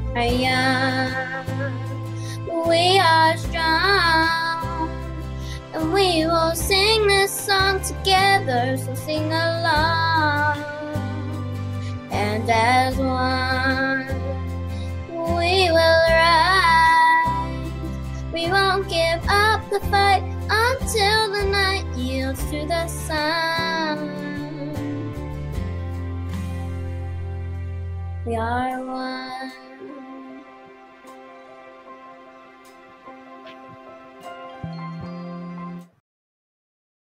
are young, we are strong, and we will sing this song together, so sing along. And as one, we will rise, we won't give up the fight until the night yields to the sun. We are one.